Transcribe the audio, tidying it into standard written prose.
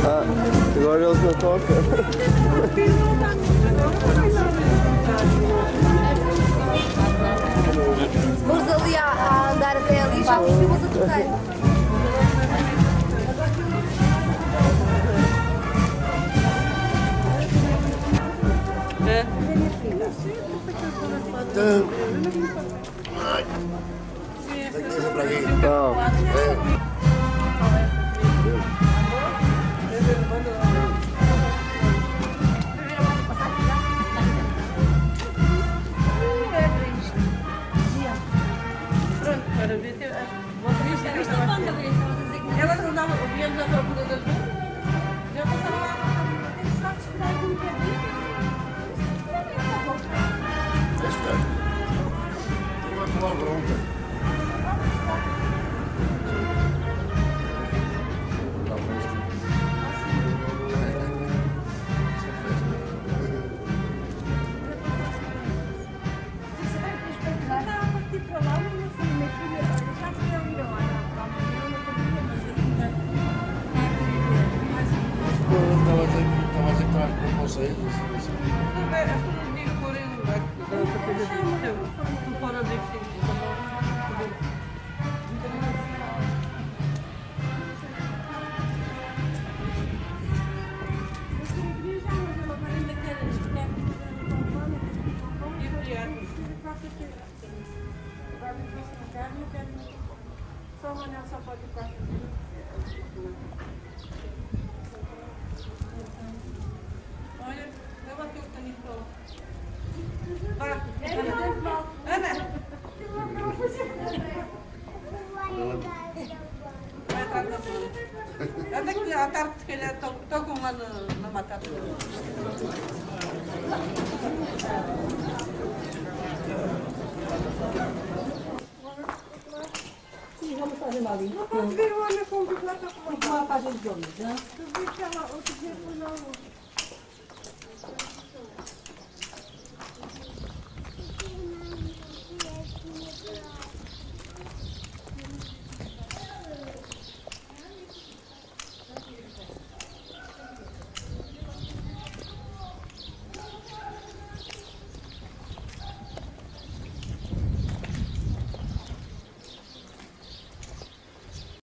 Ah, agora eles não tocam. Vamos ali a andar até ali, já vimos a tocar. Elas andavam, viemos à procura das duas. Já passaram lá. Só de esperar um bocadinho. Vai pular bronca. Estava a dizer que estava com vocês. Só uma não só pode ficar. Olha, leva aqui o caninho para lá. Ana! Vai estar na bola. Anda aqui à tarde, se calhar, tocam lá na matata. Sim, vamos fazer uma ali. Não pode ver o Ana com o bicicleta com uma página de homens, né? Tu viu que ela outro dia foi na